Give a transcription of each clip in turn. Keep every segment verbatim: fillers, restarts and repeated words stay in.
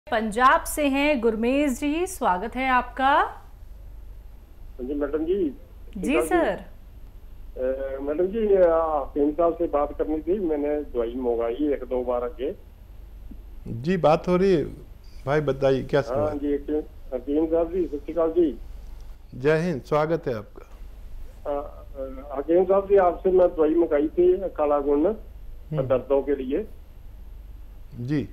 पंजाब से हैं गुरमेज जी, स्वागत है आपका। जी मैडम जी। जी सर। मैडम जी हकीम साहब से बात करनी थी, मैंने दवाई मंगाई एक दो बार आगे। जी बात हो रही है भाई, बताइए क्या सवाल। हाँ जी हकीम साहब जी, सत श्री अकाल जी। जय हिंद, स्वागत है आपका। हकीम साहब जी आपसे मैं दवाई मंगाई थी काला गुण दर्दों के लिए। जी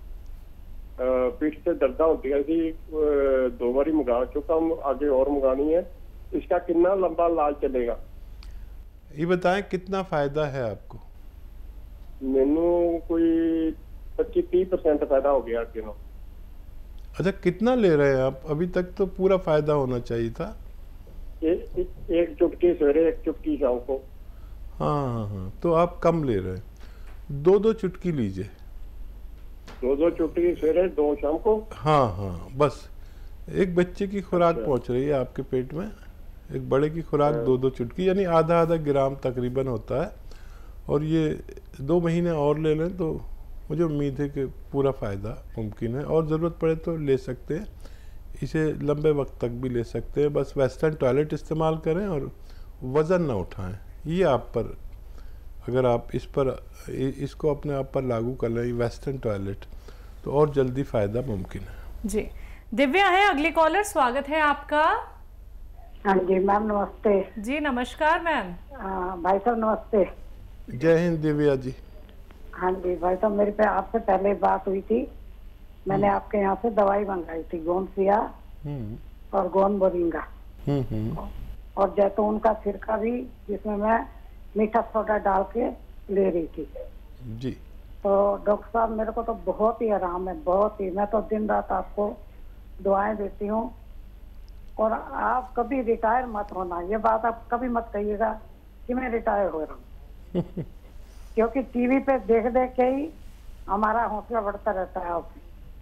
पीठ से दर्द होती है थी, दो बारी मंगा चुका हूँ, आगे और मंगानी है। इसका कितना लंबा इलाज चलेगा ये बताएं, कितना फायदा है आपको? मैनू कोई पच्चीस तीस परसेंट फायदा हो गया अगे नाल। अच्छा, कितना ले रहे हैं आप? अभी तक तो पूरा फायदा होना चाहिए था। ए, ए, एक चुटकी सवेरे एक चुटकी शाम को। हाँ हाँ हाँ, तो आप कम ले रहे हैं। दो दो चुटकी लीजिए। दो दो चुटकी सवेरे दो शाम को। हाँ हाँ, बस एक बच्चे की खुराक अच्छा। पहुंच रही है आपके पेट में। एक बड़े की खुराक दो दो चुटकी यानी आधा आधा ग्राम तकरीबन होता है। और ये दो महीने और ले लें तो मुझे उम्मीद है कि पूरा फ़ायदा मुमकिन है। और ज़रूरत पड़े तो ले सकते हैं, इसे लंबे वक्त तक भी ले सकते हैं। बस वेस्टर्न टॉयलेट इस्तेमाल करें और वज़न ना उठाएं। ये आप पर, अगर आप इस पर इसको अपने आप पर लागू कर लें वेस्टर्न टॉयलेट, तो और जल्दी फ़ायदा मुमकिन है। जी दिव्या है अगली कॉलर, स्वागत है आपका। हाँ जी मैम नमस्ते। जी नमस्कार मैम। भाई साहब नमस्ते। जय हिंद दिव्या जी। हाँ जी भाई साहब, मेरे पे आपसे पहले बात हुई थी, मैंने आपके यहाँ से दवाई मंगाई थी, गोंसिया और गोंद मोरिंगा और जैतून का सिरका भी, जिसमें मैं मीठा सोडा डाल के ले रही थी जी। तो डॉक्टर साहब मेरे को तो बहुत ही आराम है, बहुत ही। मैं तो दिन रात आपको दुआएं देती हूँ। और आप कभी रिटायर मत होना, ये बात आप कभी मत कहिएगा कि मैं रिटायर हो रहा हूँ क्योंकि टीवी पे देख देख के ही हमारा हौसला बढ़ता रहता है। आप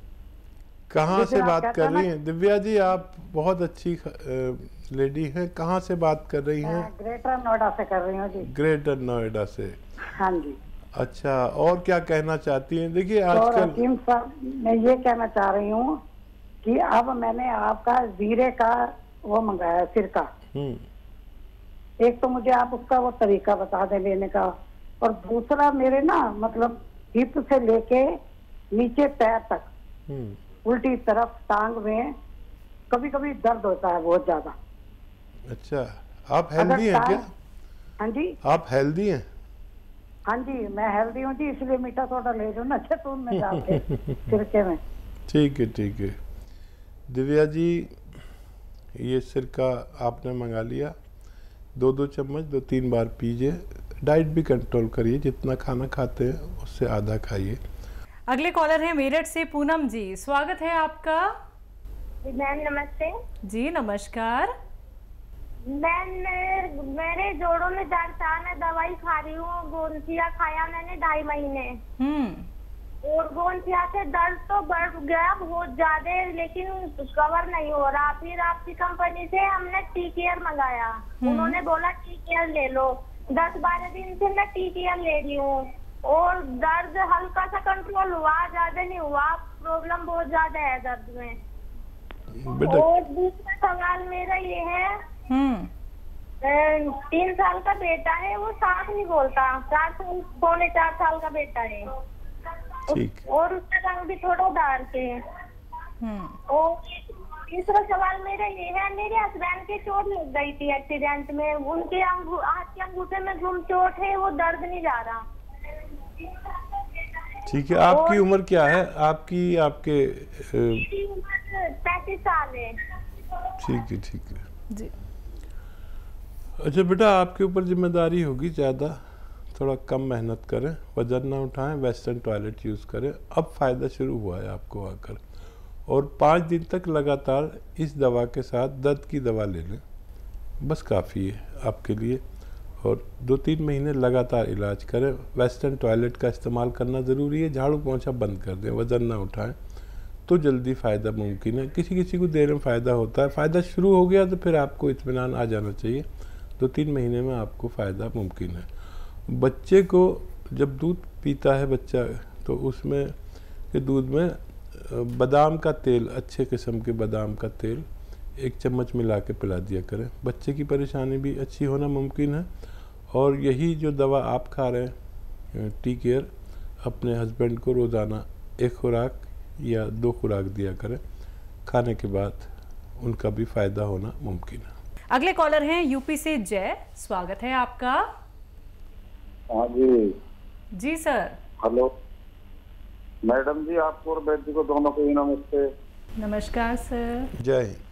कहाँ से बात कर रही हैं दिव्या जी? आप बहुत अच्छी लेडी हैं। कहाँ से बात कर रही हैं? ग्रेटर नोएडा से कर रही हूँ जी। ग्रेटर नोएडा से, हाँ जी। अच्छा, और क्या कहना चाहती हैं? देखिए तो आजकल हकीम साहब मैं ये कहना चाह रही हूँ कि अब मैंने आपका जीरे का वो मंगाया सिरका। एक तो मुझे आप उसका वो तरीका बता दें लेने का, और दूसरा मेरे ना मतलब हिप से लेके नीचे पैर तक उल्टी तरफ टांग में कभी कभी दर्द होता है बहुत ज्यादा। अच्छा, आप हेल्दी हैं क्या? हाँ जी। आप हेल्दी हैं? हाँ जी मैं हेल्दी हूँ जी, इसलिए मीठा सोडा ले रही हूँ ना जैतून में डाल के सिरके में। ठीक है ठीक है दिव्या जी, ये सिरका आपने मंगा लिया, दो दो चम्मच दो तीन बार पीजिए। डाइट भी कंट्रोल करिए, जितना खाना खाते हैं उससे आधा खाइए। अगले कॉलर है मेरठ से पूनम जी, स्वागत है आपका। मैम नमस्ते। जी नमस्कार। मैम मेरे जोड़ों में दर्द था, मैं दवाई खा रही हूँ, गोंसिया खाया मैंने ढाई महीने। हम्म और गोंसिया से दर्द तो बढ़ गया बहुत ज्यादा, लेकिन कवर नहीं हो रहा। फिर आपकी कंपनी से हमने टी केयर मंगाया, उन्होंने बोला टी केयर ले लो। दस बारह दिन से मैं टी केयर ले रही हूँ और दर्द हल्का सा कंट्रोल हुआ, ज्यादा नहीं हुआ। प्रॉब्लम बहुत ज्यादा है दर्द में। और दूसरा सवाल मेरा ये है, हम्म तीन साल का बेटा है, वो साफ नहीं बोलता। चार साल पौने चार साल का बेटा है। ठीक। और उसका रंग भी थोड़ा डार्क है। और तीसरा सवाल मेरा ये है, मेरे हस्बैंड के चोट लग गई थी एक्सीडेंट में, उनके हाथ के अंगूठे में गुम चोट है, वो दर्द नहीं जा रहा। ठीक है, आपकी उम्र क्या है? आपकी आपके उम्र पैंतीस साल है। ठीक है ठीक है जी। अच्छा बेटा, आपके ऊपर जिम्मेदारी होगी ज़्यादा, थोड़ा कम मेहनत करें, वजन ना उठाएं, वेस्टर्न टॉयलेट यूज़ करें। अब फ़ायदा शुरू हुआ है आपको आकर, और पाँच दिन तक लगातार इस दवा के साथ दर्द की दवा ले लें, बस काफ़ी है आपके लिए। और दो तीन महीने लगातार इलाज करें। वेस्टर्न टॉयलेट का इस्तेमाल करना ज़रूरी है, झाड़ू पोंछा बंद कर दें, वज़न ना उठाएं, तो जल्दी फ़ायदा मुमकिन है। किसी किसी को देर में फ़ायदा होता है, फ़ायदा शुरू हो गया तो फिर आपको इत्मीनान आ जाना चाहिए, दो तीन महीने में आपको फ़ायदा मुमकिन है। बच्चे को जब दूध पीता है बच्चा, तो उसमें के दूध में बादाम का तेल, अच्छे किस्म के बादाम का तेल एक चम्मच मिला के पिला दिया करें। बच्चे की परेशानी भी अच्छी होना मुमकिन है। और यही जो दवा आप खा रहे हैं टी केयर, अपने हस्बैंड को रोज़ाना एक खुराक या दो खुराक दिया करें, खाने के बाद उनका भी फ़ायदा होना मुमकिन है। अगले कॉलर हैं यूपी से जय, स्वागत है आपका। हाँ जी जी सर। हेलो मैडम जी, आपको और बैठ जी को दोनों को ही नमस्ते। नमस्कार सर। जय हिंद।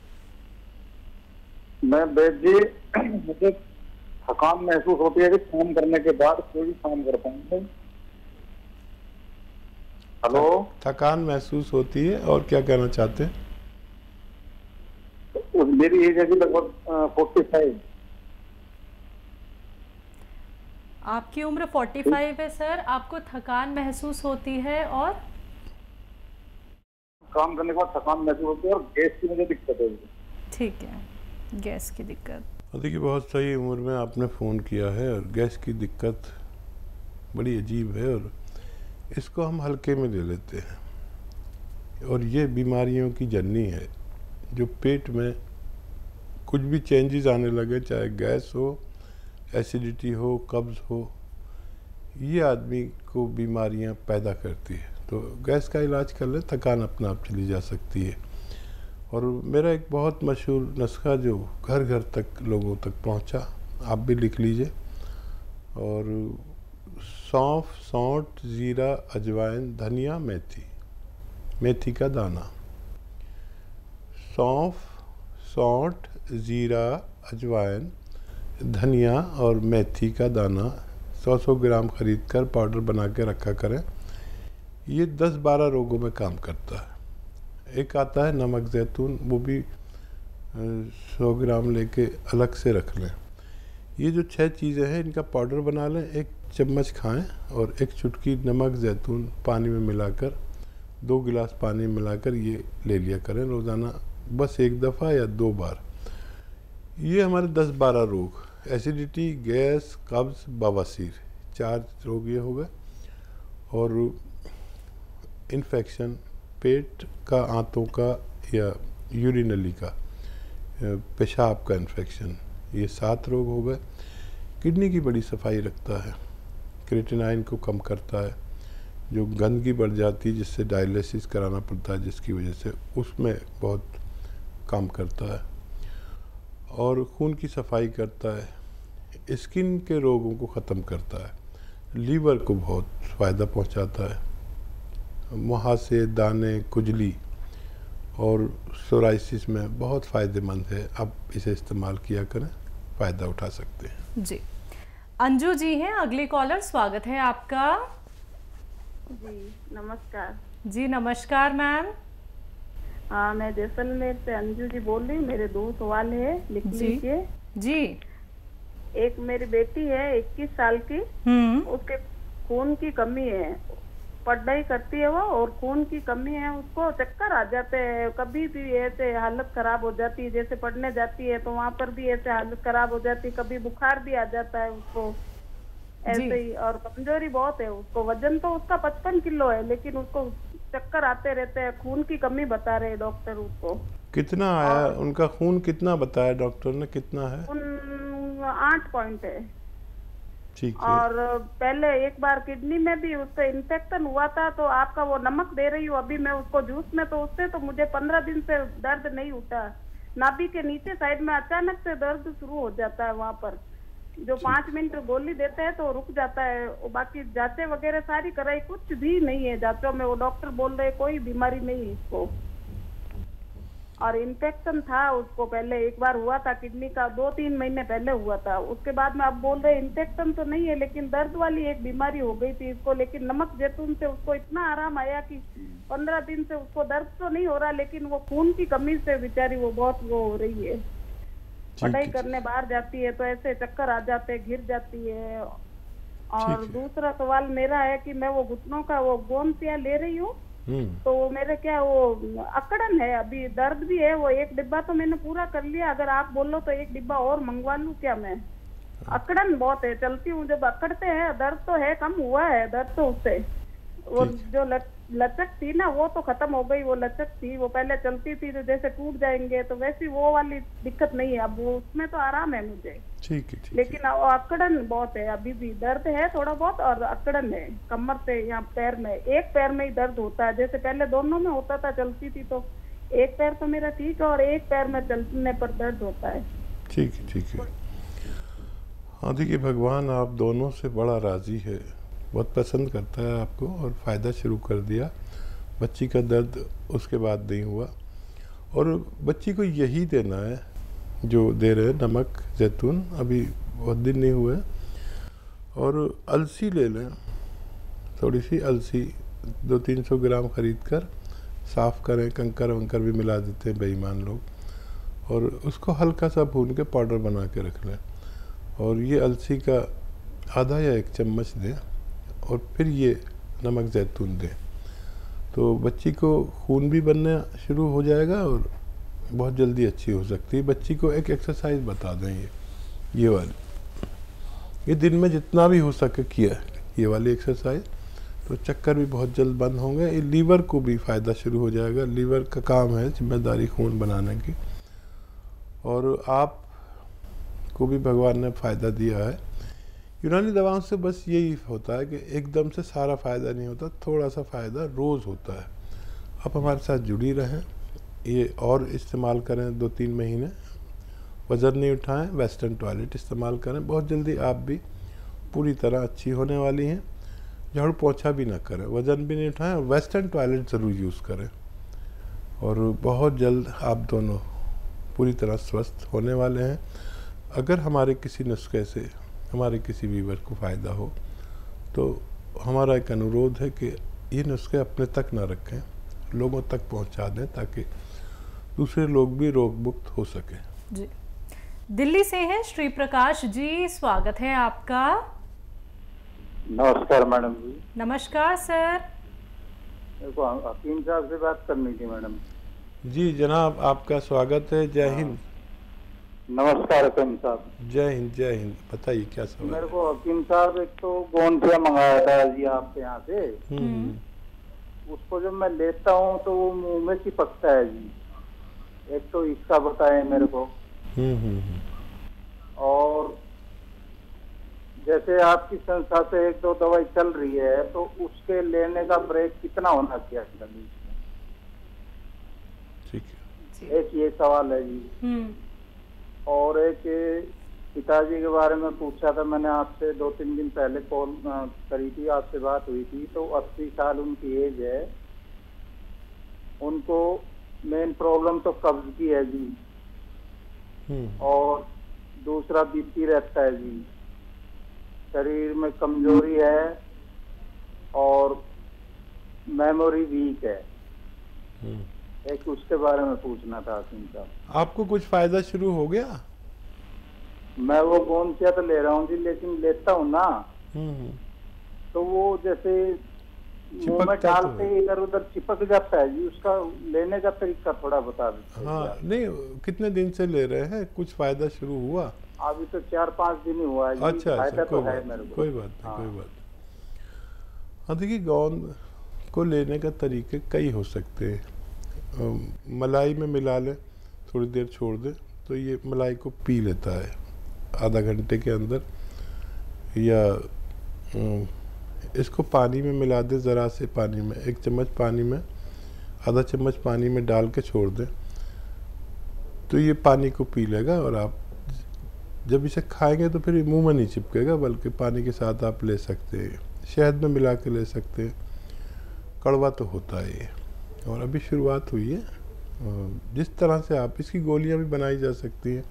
मैं बैठ जी, मुझे थकान महसूस होती है कि काम करने के बाद कोई काम कर पाऊंगा। हेलो, थकान महसूस होती है और क्या कहना चाहते हैं? मेरी एज है जी लगभग फोर्टी फाइव। आपकी उम्र पैंतालीस है सर, आपको थकान महसूस होती है और काम करने के बाद थकान महसूस होती है और गैस की मुझे दिक्कत है। ठीक है, गैस की दिक्कत। देखिए, बहुत सही उम्र में आपने फ़ोन किया है और गैस की दिक्कत बड़ी अजीब है और इसको हम हल्के में ले लेते हैं। और ये बीमारियों की जननी है। जो पेट में कुछ भी चेंजेस आने लगे, चाहे गैस हो, एसिडिटी हो, कब्ज़ हो, ये आदमी को बीमारियां पैदा करती है। तो गैस का इलाज कर ले, थकान अपने आप चली जा सकती है। और मेरा एक बहुत मशहूर नुस्खा जो घर घर तक लोगों तक पहुंचा, आप भी लिख लीजिए। और सौंफ, सौंठ, ज़ीरा, अजवाइन, धनिया, मेथी, मेथी का दाना। सौंफ, सौंठ, ज़ीरा, अजवाइन, धनिया और मेथी का दाना सौ सौ ग्राम ख़रीद कर पाउडर बना के रखा करें। ये दस बारह रोगों में काम करता है। एक आता है नमक ज़ैतून, वो भी सौ ग्राम लेके अलग से रख लें। ये जो छह चीज़ें हैं, इनका पाउडर बना लें, एक चम्मच खाएं और एक चुटकी नमक ज़ैतून पानी में मिलाकर, दो गिलास पानी मिलाकर ये ले लिया करें रोज़ाना, बस एक दफ़ा या दो बार। ये हमारे दस बारह रोग, एसिडिटी, गैस, कब्ज़, बवासीर, चार रोग ये हो गए। और इन्फेक्शन, पेट का, आंतों का या यूरिनली का, पेशाब का इन्फेक्शन, ये सात रोग हो गए। किडनी की बड़ी सफाई रखता है, क्रिएटिनाइन को कम करता है। जो गंदगी बढ़ जाती है जिससे डायलिसिस कराना पड़ता है, जिसकी वजह से, उसमें बहुत काम करता है। और खून की सफाई करता है, स्किन के रोगों को ख़त्म करता है, लीवर को बहुत फ़ायदा पहुंचाता है, मुहासे, दाने, खुजली और सोराइसिस में बहुत फ़ायदेमंद है। आप इसे इस्तेमाल किया करें, फ़ायदा उठा सकते हैं। जी। अंजू जी हैं अगले कॉलर, स्वागत है आपका। जी नमस्कार। जी नमस्कार मैम। हाँ, मैं जैसलमेर से अंजू जी बोल रही हूँ। मेरे दो सवाल है, लिख लीजिए। जी। एक मेरी बेटी है इक्कीस साल की, हम्म। उसके खून की कमी है, पढ़ाई करती है वो और खून की कमी है, उसको चक्कर आ जाते हैं, कभी भी ऐसे हालत खराब हो जाती है। जैसे पढ़ने जाती है तो वहाँ पर भी ऐसे हालत खराब हो जाती है, कभी बुखार भी आ जाता है उसको ऐसे ही। और कमजोरी बहुत है उसको, वजन तो उसका पचपन किलो है, लेकिन उसको चक्कर आते रहते हैं, खून की कमी बता रहे डॉक्टर उसको। कितना आया उनका खून, कितना बताया डॉक्टर ने, कितना है? उन आठ पॉइंट है। ठीक है। और पहले एक बार किडनी में भी उससे इन्फेक्शन हुआ था, तो आपका वो नमक दे रही हूँ अभी मैं उसको जूस में, तो उससे तो मुझे पंद्रह दिन से दर्द नहीं उठा। नाभि के नीचे साइड में अचानक से दर्द शुरू हो जाता है वहाँ पर, जो पाँच मिनट गोली देते हैं तो रुक जाता है। बाकी जांचें वगैरह सारी कराई, कुछ भी नहीं है जांचों में। वो डॉक्टर बोल रहे कोई बीमारी नहीं है इसको। और इन्फेक्शन था उसको, पहले एक बार हुआ था किडनी का, दो तीन महीने पहले हुआ था। उसके बाद में अब बोल रहे इन्फेक्शन तो नहीं है, लेकिन दर्द वाली एक बीमारी हो गई थी इसको। लेकिन नमक जैतून से उसको इतना आराम आया कि पंद्रह दिन से उसको दर्द तो नहीं हो रहा, लेकिन वो खून की कमी से बेचारी वो बहुत वो हो रही है। पढ़ाई करने बाहर जाती है तो ऐसे चक्कर आ जाते हैं, गिर जाती है। और दूसरा सवाल मेरा है कि मैं वो घुटनों का वो गोंद ले रही हूँ, तो मेरे क्या वो अकड़न है, अभी दर्द भी है। वो एक डिब्बा तो मैंने पूरा कर लिया, अगर आप बोलो तो एक डिब्बा और मंगवा लूं क्या मैं? अकड़न बहुत है, चलती हूँ जब अकड़ते हैं, दर्द तो है, कम हुआ है दर्द तो उससे। वो जो लट लचक थी ना वो तो खत्म हो गई। वो लचक थी, वो पहले चलती थी तो जैसे टूट जाएंगे, तो वैसी वो वाली दिक्कत नहीं है अब, वो उसमें तो आराम है मुझे। ठीक है, ठीक लेकिन अकड़न बहुत है, अभी भी दर्द है थोड़ा बहुत, और अकड़न है कमर से या पैर में। एक पैर में ही दर्द होता है, जैसे पहले दोनों में होता था, चलती थी तो एक पैर तो मेरा ठीक है और एक पैर में चलने पर दर्द होता है। ठीक है, ठीक है। हाँ देखिए, भगवान आप दोनों से बड़ा राज़ी है, बहुत पसंद करता है आपको और फ़ायदा शुरू कर दिया। बच्ची का दर्द उसके बाद नहीं हुआ, और बच्ची को यही देना है जो दे रहे हैं, नमक जैतून। अभी बहुत दिन नहीं हुए, और अलसी ले लें, थोड़ी सी अलसी दो तीन सौ ग्राम ख़रीद कर साफ़ करें, कंकर वंकर भी मिला देते हैं बेईमान लोग, और उसको हल्का सा भून के पाउडर बना के रख लें, और ये अलसी का आधा या एक चम्मच दें, और फिर ये नमक जैतून दें, तो बच्ची को खून भी बनना शुरू हो जाएगा और बहुत जल्दी अच्छी हो सकती है। बच्ची को एक एक्सरसाइज बता दें, ये ये वाली, ये दिन में जितना भी हो सके किया ये वाली एक्सरसाइज, तो चक्कर भी बहुत जल्द बंद होंगे। ये लीवर को भी फ़ायदा शुरू हो जाएगा। लीवर का काम है जिम्मेदारी खून बनाने की, और आप को भी भगवान ने फ़ायदा दिया है। यूनानी दवाओं से बस यही होता है कि एकदम से सारा फ़ायदा नहीं होता, थोड़ा सा फ़ायदा रोज़ होता है। आप हमारे साथ जुड़ी रहें, ये और इस्तेमाल करें दो तीन महीने, वज़न नहीं उठाएं, वेस्टर्न टॉयलेट इस्तेमाल करें, बहुत जल्दी आप भी पूरी तरह अच्छी होने वाली हैं। झाड़ू पोछा भी ना करें, वज़न भी नहीं उठाएं, और वेस्टर्न टॉयलेट ज़रूर यूज़ करें, और बहुत जल्द आप दोनों पूरी तरह स्वस्थ होने वाले हैं। अगर हमारे किसी नुस्खे से हमारे किसी व्यूअर को फ़ायदा हो, तो हमारा एक अनुरोध है कि ये नुस्खे अपने तक ना रखें, लोगों तक पहुंचा दें, ताकि दूसरे लोग भी रोग मुक्त हो सकें। जी, दिल्ली से हैं श्री प्रकाश जी, स्वागत है आपका। नमस्कार मैडम जी। नमस्कार सर। मेरे को हकीम साहब से बात करनी थी मैडम। जी जनाब, आपका स्वागत है। जय हिंद। नमस्कार हकीम साहब। जय हिंद, जय हिंद। बताइए क्या सवाल? मेरे को हकीम साहब एक तो गोंदिया मंगाया था जी आपके यहाँ से, उसको जब मैं लेता हूँ तो वो मुंह में चिपकता है जी। एक तो इसका बताएं मेरे को, और जैसे आपकी संस्था से एक दो दवाई चल रही है, तो उसके लेने का ब्रेक कितना होना चाहिए? ठीक है, एक ये सवाल है जी। और एक पिताजी के बारे में पूछा था मैंने आपसे, दो तीन दिन पहले कॉल करी थी, आपसे बात हुई थी। तो अस्सी साल उनकी एज है, उनको मेन प्रॉब्लम तो कब्ज की है जी, और दूसरा बीपी रहता है जी, शरीर में कमजोरी है, और मेमोरी वीक है। एक उसके बारे में पूछना था साहब। आपको कुछ फायदा शुरू हो गया? मैं वो गोंदिया तो ले रहा हूँ जी, लेकिन लेता हूँ ना तो वो जैसे मुंह में डालते ही इधर उधर चिपक जाता है जी। उसका लेने का तरीका थोड़ा बता दीजिए। हाँ, नहीं कितने दिन से ले रहे हैं? कुछ फायदा शुरू हुआ? अभी तो चार पाँच दिन ही हुआ है जी। अच्छा, अच्छा, तो कोई है बात मेरे नहीं, को। कोई बात नहीं, हाँ। कोई बात नहीं। हाँ देखिए, गोंद को लेने का तरीके कई हो सकते हैं। मलाई में मिला लें, थोड़ी देर छोड़ दें, तो ये मलाई को पी लेता है आधा घंटे के अंदर, या इसको पानी में मिला दें, ज़रा से पानी में, एक चम्मच पानी में, आधा चम्मच पानी में डाल के छोड़ दें, तो ये पानी को पी लेगा। और आप जब इसे खाएंगे तो फिर मुंह में नहीं चिपकेगा, बल्कि पानी के साथ आप ले सकते हैं, शहद में मिला के ले सकते हैं। कड़वा तो होता है ये, और अभी शुरुआत हुई है। जिस तरह से आप, इसकी गोलियां भी बनाई जा सकती हैं,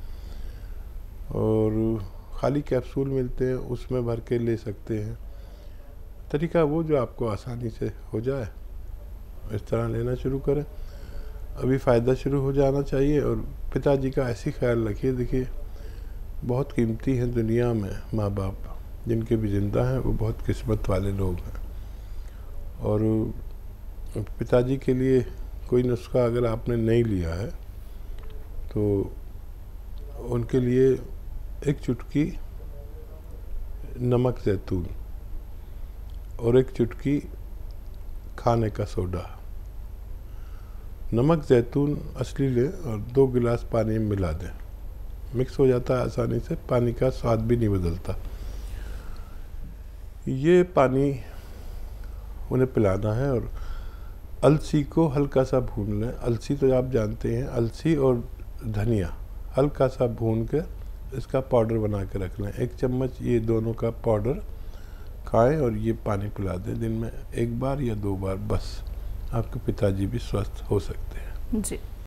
और खाली कैप्सूल मिलते हैं, उसमें भर के ले सकते हैं। तरीका वो जो आपको आसानी से हो जाए, इस तरह लेना शुरू करें। अभी फ़ायदा शुरू हो जाना चाहिए। और पिताजी का ऐसी ख्याल रखिए, देखिए बहुत कीमती हैं दुनिया में माँ बाप, जिनके भी ज़िंदा हैं वो बहुत किस्मत वाले लोग हैं। और पिताजी के लिए कोई नुस्खा अगर आपने नहीं लिया है, तो उनके लिए एक चुटकी नमक जैतून और एक चुटकी खाने का सोडा, नमक जैतून असली लें और दो गिलास पानी में मिला दें। मिक्स हो जाता है आसानी से, पानी का स्वाद भी नहीं बदलता। ये पानी उन्हें पिलाना है। और अलसी को हल्का सा भून लें। अलसी तो आप जानते हैं, अलसी और धनिया हल्का सा भून के इसका पाउडर बना के रख लें। एक चम्मच ये दोनों का पाउडर खाएं और ये पानी पिला दें दिन में एक बार या दो बार, बस आपके पिताजी भी स्वस्थ हो सकते हैं। जी।